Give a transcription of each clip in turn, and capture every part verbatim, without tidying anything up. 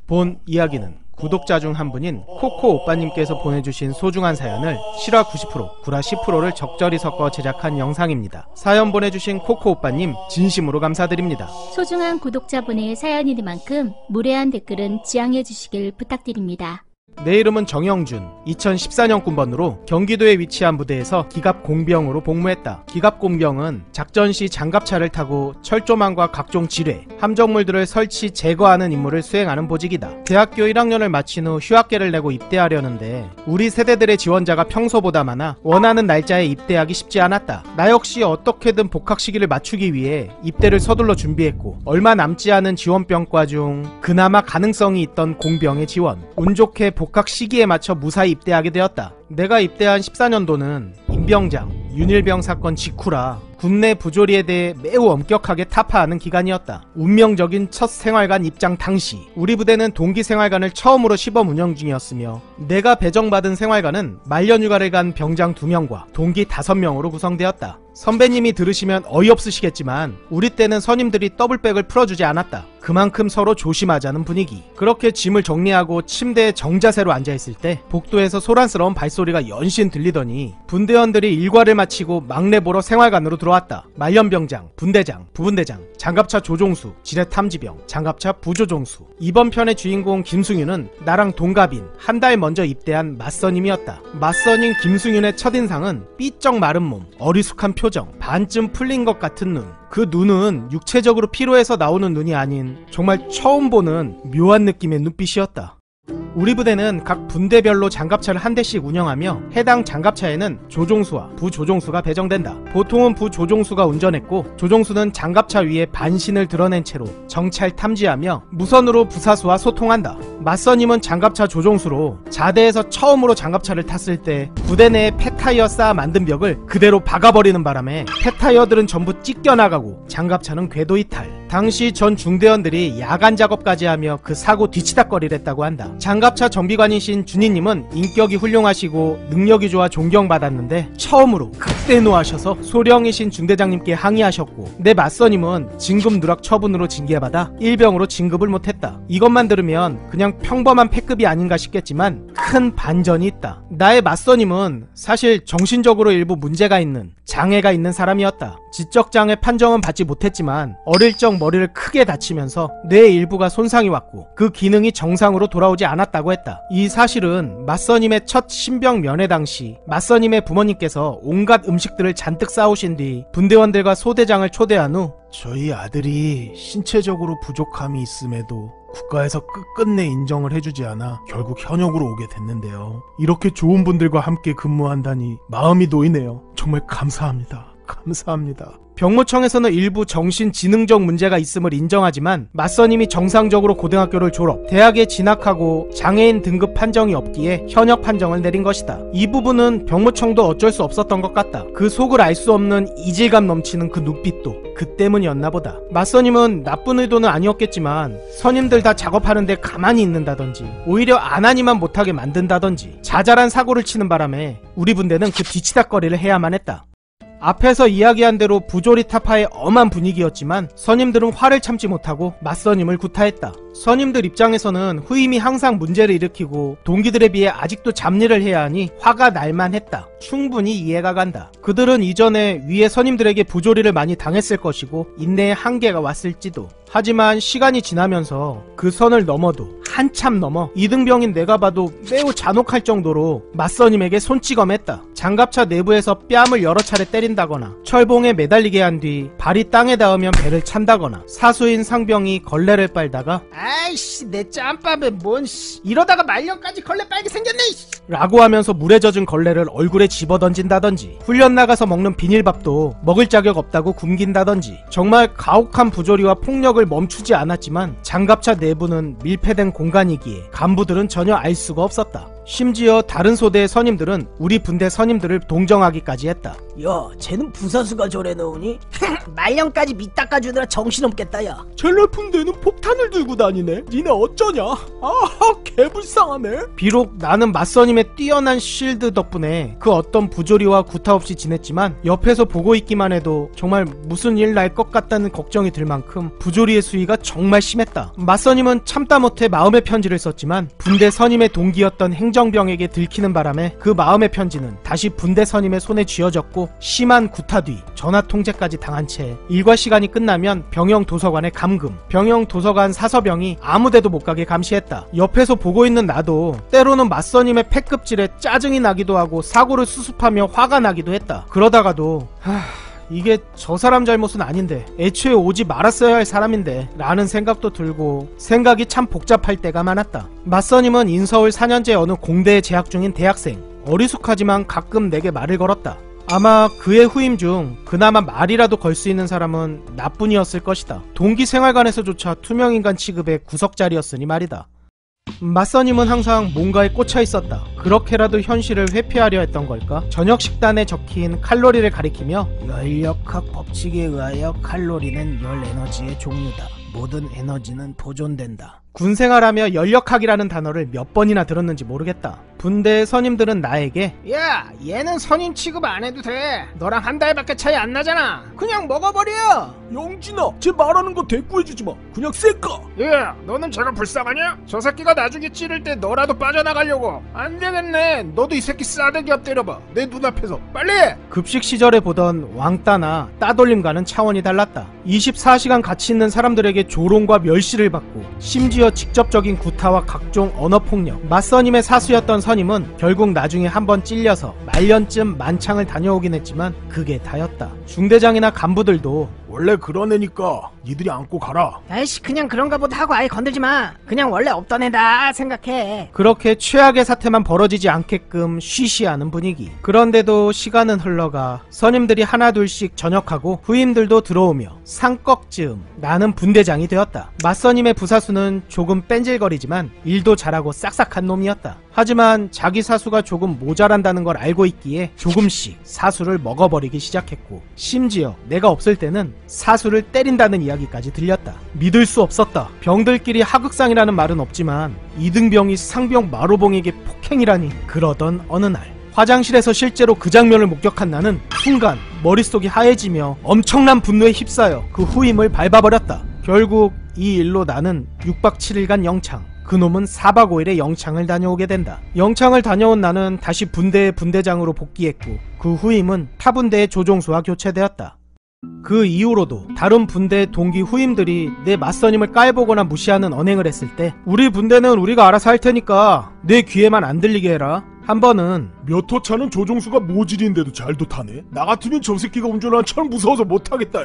본 이야기는 구독자 중 한 분인 코코 오빠님께서 보내주신 소중한 사연을 실화 구십 퍼센트, 구라 십 퍼센트를 적절히 섞어 제작한 영상입니다. 사연 보내주신 코코 오빠님 진심으로 감사드립니다. 소중한 구독자분의 사연이니만큼 무례한 댓글은 지양해 주시길 부탁드립니다. 내 이름은 정영준, 이천십사 년 군번으로 경기도에 위치한 부대에서 기갑공병으로 복무했다. 기갑공병은 작전 시 장갑차를 타고 철조망과 각종 지뢰, 함정물들을 설치, 제거하는 임무를 수행하는 보직이다. 대학교 일 학년을 마친 후 휴학계를 내고 입대하려는데 우리 세대들의 지원자가 평소보다 많아 원하는 날짜에 입대하기 쉽지 않았다. 나 역시 어떻게든 복학 시기를 맞추기 위해 입대를 서둘러 준비했고 얼마 남지 않은 지원병과 중 그나마 가능성이 있던 공병에 지원. 운 좋게 복학 시기에 맞춰 무사히 입대하게 되었다. 내가 입대한 십사 년도는 임병장, 윤일병 사건 직후라 군내 부조리에 대해 매우 엄격하게 타파하는 기간이었다. 운명적인 첫 생활관 입장 당시 우리 부대는 동기 생활관을 처음으로 시범 운영 중이었으며 내가 배정받은 생활관은 말년휴가를 간 병장 두 명과 동기 다섯 명으로 구성되었다. 선배님이 들으시면 어이없으시겠지만 우리 때는 선임들이 더블백을 풀어주지 않았다. 그만큼 서로 조심하자는 분위기. 그렇게 짐을 정리하고 침대에 정자세로 앉아있을 때 복도에서 소란스러운 발소리가 연신 들리더니 분대원들이 일과를 마치고 막내 보러 생활관으로 들어왔다. 말년병장, 분대장, 부분대장, 장갑차 조종수, 지뢰탐지병, 장갑차 부조종수. 이번 편의 주인공 김승윤은 나랑 동갑인 한 달 먼저 입대한 맞선임이었다. 맞선임 김승윤의 첫인상은 삐쩍 마른 몸, 어리숙한 표정, 반쯤 풀린 것 같은 눈. 그 눈은 육체적으로 피로해서 나오는 눈이 아닌 정말 처음 보는 묘한 느낌의 눈빛이었다. 우리 부대는 각 분대별로 장갑차를 한 대씩 운영하며 해당 장갑차에는 조종수와 부조종수가 배정된다. 보통은 부조종수가 운전했고 조종수는 장갑차 위에 반신을 드러낸 채로 정찰 탐지하며 무선으로 부사수와 소통한다. 맞선임은 장갑차 조종수로 자대에서 처음으로 장갑차를 탔을 때 부대 내에 폐타이어 쌓아 만든 벽을 그대로 박아버리는 바람에 폐타이어들은 전부 찢겨나가고 장갑차는 궤도 이탈. 당시 전 중대원들이 야간 작업까지 하며 그 사고 뒤치다꺼리를 했다고 한다. 장갑차 정비관이신 준희님은 인격이 훌륭하시고 능력이 좋아 존경받았는데 처음으로 극대노하셔서 소령이신 중대장님께 항의하셨고 내 맞선임은 진급 누락 처분으로 징계받아 일병으로 진급을 못했다. 이것만 들으면 그냥 평범한 패급이 아닌가 싶겠지만 큰 반전이 있다. 나의 맞선임은 사실 정신적으로 일부 문제가 있는 장애가 있는 사람이었다. 지적장애 판정은 받지 못했지만 어릴 적 머리를 크게 다치면서 뇌의 일부가 손상이 왔고 그 기능이 정상으로 돌아오지 않았다고 했다. 이 사실은 맞선임의 첫 신병 면회 당시 맞선임의 부모님께서 온갖 음식들을 잔뜩 싸오신 뒤 분대원들과 소대장을 초대한 후 저희 아들이 신체적으로 부족함이 있음에도 국가에서 끝끝내 인정을 해주지 않아 결국 현역으로 오게 됐는데요. 이렇게 좋은 분들과 함께 근무한다니 마음이 놓이네요. 정말 감사합니다. 감사합니다. 병무청에서는 일부 정신지능적 문제가 있음을 인정하지만 맞선임이 정상적으로 고등학교를 졸업, 대학에 진학하고 장애인 등급 판정이 없기에 현역 판정을 내린 것이다. 이 부분은 병무청도 어쩔 수 없었던 것 같다. 그 속을 알 수 없는 이질감 넘치는 그 눈빛도 그 때문이었나 보다. 맞선임은 나쁜 의도는 아니었겠지만 선임들 다 작업하는데 가만히 있는다든지 오히려 안 하니만 못하게 만든다든지 자잘한 사고를 치는 바람에 우리 분대는 그 뒤치다꺼리를 해야만 했다. 앞에서 이야기한 대로 부조리 타파의 엄한 분위기였지만 선임들은 화를 참지 못하고 맞선임을 구타했다. 선임들 입장에서는 후임이 항상 문제를 일으키고 동기들에 비해 아직도 잡일을 해야 하니 화가 날만 했다. 충분히 이해가 간다. 그들은 이전에 위에 선임들에게 부조리를 많이 당했을 것이고 인내의 한계가 왔을지도. 하지만 시간이 지나면서 그 선을 넘어도 한참 넘어 이등병인 내가 봐도 매우 잔혹할 정도로 맞선임에게 손찌검했다. 장갑차 내부에서 뺨을 여러 차례 때린다거나 철봉에 매달리게 한 뒤 발이 땅에 닿으면 배를 찬다거나 사수인 상병이 걸레를 빨다가 아이씨 내 짬밥에 뭔 씨 이러다가 말년까지 걸레 빨게 생겼네 씨 라고 하면서 물에 젖은 걸레를 얼굴에 집어던진다던지 훈련 나가서 먹는 비닐밥도 먹을 자격 없다고 굶긴다던지 정말 가혹한 부조리와 폭력을 멈추지 않았지만 장갑차 내부는 밀폐된 공간이기에 간부들은 전혀 알 수가 없었다. 심지어 다른 소대의 선임들은 우리 분대 선임들을 동정하기까지 했다. 야, 쟤는 부사수가 저래 넣으니? 말년까지 밑 닦아주느라 정신없겠다. 야, 젤날 분대는 폭탄을 들고 다니네. 니네 어쩌냐? 아하, 개불쌍하네. 비록 나는 맞선임의 뛰어난 실드 덕분에 그 어떤 부조리와 구타 없이 지냈지만 옆에서 보고 있기만 해도 정말 무슨 일 날 것 같다는 걱정이 들 만큼 부조리의 수위가 정말 심했다. 맞선임은 참다 못해 마음의 편지를 썼지만 분대 선임의 동기였던 행정병에게 들키는 바람에 그 마음의 편지는 다시 분대 선임의 손에 쥐어졌고 심한 구타 뒤 전화 통제까지 당한 채 일과 시간이 끝나면 병영 도서관에 감금, 병영 도서관 사서병이 아무데도 못 가게 감시했다. 옆에서 보고 있는 나도 때로는 맞선임의 패급질에 짜증이 나기도 하고 사고를 수습하며 화가 나기도 했다. 그러다가도 하... 이게 저 사람 잘못은 아닌데 애초에 오지 말았어야 할 사람인데 라는 생각도 들고 생각이 참 복잡할 때가 많았다. 맞선임은 인서울 사 년제 어느 공대에 재학 중인 대학생. 어리숙하지만 가끔 내게 말을 걸었다. 아마 그의 후임 중 그나마 말이라도 걸 수 있는 사람은 나뿐이었을 것이다. 동기 생활관에서조차 투명인간 취급의 구석자리였으니 말이다. 맞선임은 항상 뭔가에 꽂혀 있었다. 그렇게라도 현실을 회피하려 했던 걸까? 저녁 식단에 적힌 칼로리를 가리키며 열역학 법칙에 의하여 칼로리는 열 에너지의 종류다. 모든 에너지는 보존된다. 군생활하며 연력학이라는 단어를 몇 번이나 들었는지 모르겠다. 분대 선임들은 나에게 야, 얘는 선임 취급 안 해도 돼. 너랑 한 달밖에 차이 안 나잖아. 그냥 먹어버려. 영진아, 쟤 말하는 거 대꾸해주지 마. 그냥 쎄까. 야, 너는 제가 불쌍하냐? 저 새끼가 나중에 찌를 때 너라도 빠져나가려고. 안 되겠네. 너도 이 새끼 싸대기 엎드려봐. 내 눈앞에서. 빨리! 급식 시절에 보던 왕따나 따돌림과는 차원이 달랐다. 이십사 시간 같이 있는 사람들에게 조롱과 멸시를 받고 심지어 직접적인 구타와 각종 언어폭력. 맞선임의 사수였던 선임은 결국 나중에 한번 찔려서 말년쯤 만창을 다녀오긴 했지만 그게 다였다. 중대장이나 간부들도 원래 그런 애니까 니들이 안고 가라. 아이씨, 그냥 그런가 보다 하고 아예 건들지 마. 그냥 원래 없던 애다 생각해. 그렇게 최악의 사태만 벌어지지 않게끔 쉬쉬하는 분위기. 그런데도 시간은 흘러가 선임들이 하나둘씩 전역하고 후임들도 들어오며 상꺽즈음 나는 분대장이 되었다. 맞선임의 부사수는 조금 뺀질거리지만 일도 잘하고 싹싹한 놈이었다. 하지만 자기 사수가 조금 모자란다는 걸 알고 있기에 조금씩 사수를 먹어버리기 시작했고 심지어 내가 없을 때는 사수를 때린다는 이야기까지 들렸다. 믿을 수 없었다. 병들끼리 하극상이라는 말은 없지만 이등병이 상병 마로봉에게 폭행이라니. 그러던 어느 날 화장실에서 실제로 그 장면을 목격한 나는 순간 머릿속이 하얘지며 엄청난 분노에 휩싸여 그 후임을 밟아버렸다. 결국 이 일로 나는 육 박 칠 일간 영창, 그놈은 사 박 오 일의 영창을 다녀오게 된다. 영창을 다녀온 나는 다시 분대의 분대장으로 복귀했고 그 후임은 타 분대의 조종수와 교체되었다. 그 이후로도 다른 분대의 동기 후임들이 내 맞선임을 깔보거나 무시하는 언행을 했을 때 우리 분대는 우리가 알아서 할 테니까 내 귀에만 안 들리게 해라. 한 번은 몇 호 차는 조종수가 모질인데도 잘도 타네. 나 같으면 저 새끼가 운전하는 차는 무서워서 못하겠다. 야.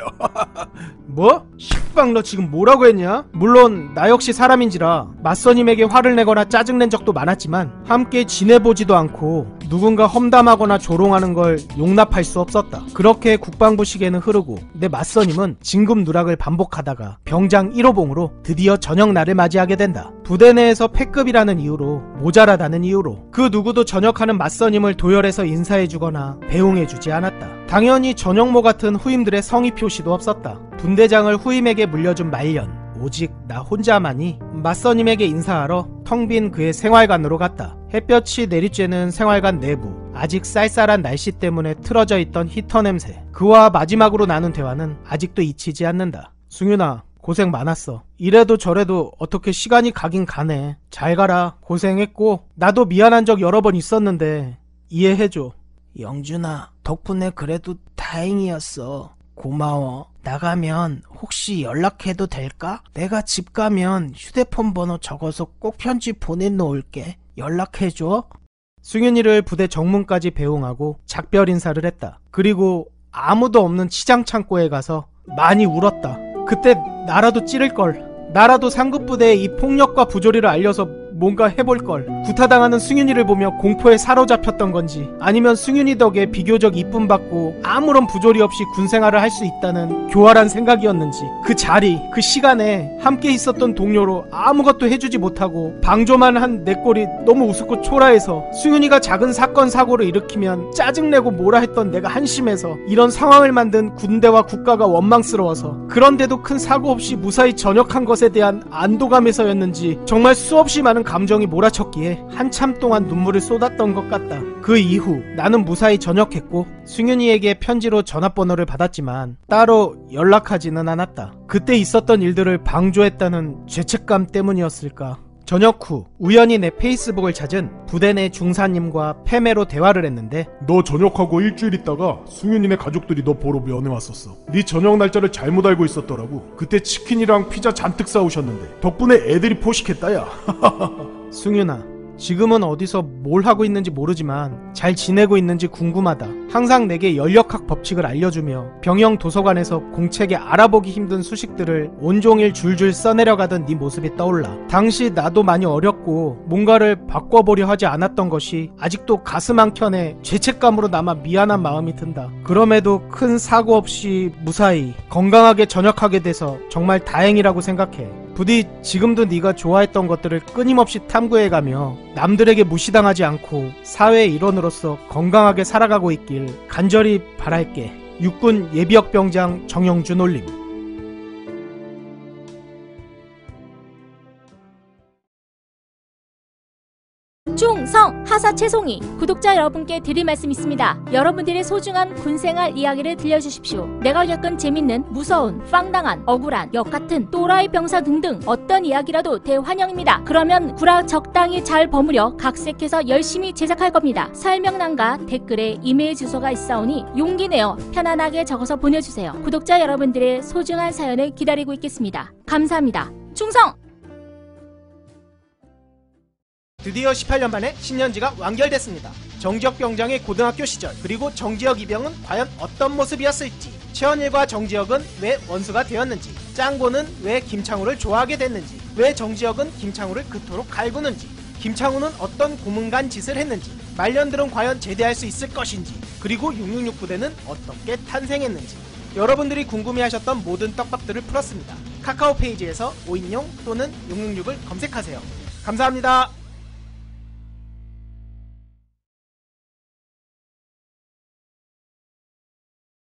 뭐? 식빵 너 지금 뭐라고 했냐? 물론 나 역시 사람인지라 맞선임에게 화를 내거나 짜증낸 적도 많았지만 함께 지내보지도 않고 누군가 험담하거나 조롱하는 걸 용납할 수 없었다. 그렇게 국방부 시계는 흐르고 내 맞선임은 진급 누락을 반복하다가 병장 일 호봉으로 드디어 저녁날을 맞이하게 된다. 부대 내에서 패급이라는 이유로 모자라다는 이유로 그 누구도 전역하는 맞선임을 도열해서 인사해주거나 배웅해주지 않았다. 당연히 전역모 같은 후임들의 성의 표시도 없었다. 분대장을 후임에게 물려준 말년 오직 나 혼자만이 맞선임에게 인사하러 텅 빈 그의 생활관으로 갔다. 햇볕이 내리쬐는 생활관 내부, 아직 쌀쌀한 날씨 때문에 틀어져 있던 히터 냄새. 그와 마지막으로 나눈 대화는 아직도 잊히지 않는다. 승윤아, 고생 많았어. 이래도 저래도 어떻게 시간이 가긴 가네. 잘 가라. 고생했고 나도 미안한 적 여러 번 있었는데 이해해줘. 영준아, 덕분에 그래도 다행이었어. 고마워. 나가면 혹시 연락해도 될까? 내가 집 가면 휴대폰 번호 적어서 꼭 편지 보내놓을게. 연락해줘. 승윤이를 부대 정문까지 배웅하고 작별 인사를 했다. 그리고 아무도 없는 치장 창고에 가서 많이 울었다. 그때 나라도 찌를걸. 나라도 상급부대에 이 폭력과 부조리를 알려서 뭔가 해볼걸. 구타당하는 승윤이를 보며 공포에 사로잡혔던 건지, 아니면 승윤이 덕에 비교적 이쁨 받고 아무런 부조리 없이 군생활을 할 수 있다는 교활한 생각이었는지, 그 자리, 그 시간에 함께 있었던 동료로 아무것도 해주지 못하고 방조만 한 내 꼴이 너무 우습고 초라해서 승윤이가 작은 사건 사고를 일으키면 짜증내고 뭐라 했던 내가 한심해서 이런 상황을 만든 군대와 국가가 원망스러워서, 그런데도 큰 사고 없이 무사히 전역한 것에 대한 안도감에서였는지 정말 수없이 많은 감정이 몰아쳤기에 한참 동안 눈물을 쏟았던 것 같다. 그 이후 나는 무사히 전역했고 승윤이에게 편지로 전화번호를 받았지만 따로 연락하지는 않았다. 그때 있었던 일들을 방조했다는 죄책감 때문이었을까. 전역 후 우연히 내 페이스북을 찾은 부대 내 중사님과 패매로 대화를 했는데, 너 전역하고 일주일 있다가 승윤이네 가족들이 너 보러 면회 왔었어. 네 전역 날짜를 잘못 알고 있었더라고. 그때 치킨이랑 피자 잔뜩 싸우셨는데 덕분에 애들이 포식했다 야. 승윤아, 지금은 어디서 뭘 하고 있는지 모르지만 잘 지내고 있는지 궁금하다. 항상 내게 연력학 법칙을 알려주며 병영 도서관에서 공책에 알아보기 힘든 수식들을 온종일 줄줄 써내려가던 네 모습이 떠올라. 당시 나도 많이 어렸고 뭔가를 바꿔보려 하지 않았던 것이 아직도 가슴 한켠에 죄책감으로 남아 미안한 마음이 든다. 그럼에도 큰 사고 없이 무사히 건강하게 전역하게 돼서 정말 다행이라고 생각해. 부디 지금도 네가 좋아했던 것들을 끊임없이 탐구해가며 남들에게 무시당하지 않고 사회의 일원으로서 건강하게 살아가고 있길 간절히 바랄게. 육군 예비역병장 정영준 올림. 충성 하사 최송이 구독자 여러분께 드릴 말씀 있습니다. 여러분들의 소중한 군생활 이야기를 들려주십시오. 내가 겪은 재밌는, 무서운, 빵당한, 억울한, 역같은, 또라이 병사 등등 어떤 이야기라도 대환영입니다. 그러면 구라 적당히 잘 버무려 각색해서 열심히 제작할 겁니다. 설명란과 댓글에 이메일 주소가 있사오니 용기 내어 편안하게 적어서 보내주세요. 구독자 여러분들의 소중한 사연을 기다리고 있겠습니다. 감사합니다. 충성! 드디어 십팔 년 만에 신년지가 완결됐습니다. 정지혁 병장의 고등학교 시절, 그리고 정지혁 이병은 과연 어떤 모습이었을지, 최원일과 정지혁은 왜 원수가 되었는지, 짱고는 왜 김창우를 좋아하게 됐는지, 왜 정지혁은 김창우를 그토록 갈구는지, 김창우는 어떤 고문간 짓을 했는지, 말년들은 과연 제대할 수 있을 것인지, 그리고 육육육 부대는 어떻게 탄생했는지, 여러분들이 궁금해하셨던 모든 떡밥들을 풀었습니다. 카카오 페이지에서 오인용 또는 육육육을 검색하세요. 감사합니다.